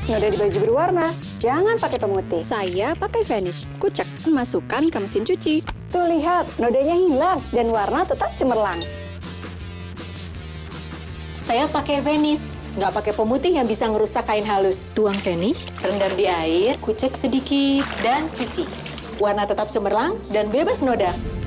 noda di baju berwarna, jangan pakai pemutih. Saya pakai Vanish. Kucek, masukkan ke mesin cuci. Tuh lihat, nodanya hilang dan warna tetap cemerlang. Saya pakai Vanish, nggak pakai pemutih yang bisa ngerusak kain halus. Tuang Vanish. Rendam di air, kucek sedikit, dan cuci. Warna tetap cemerlang dan bebas noda.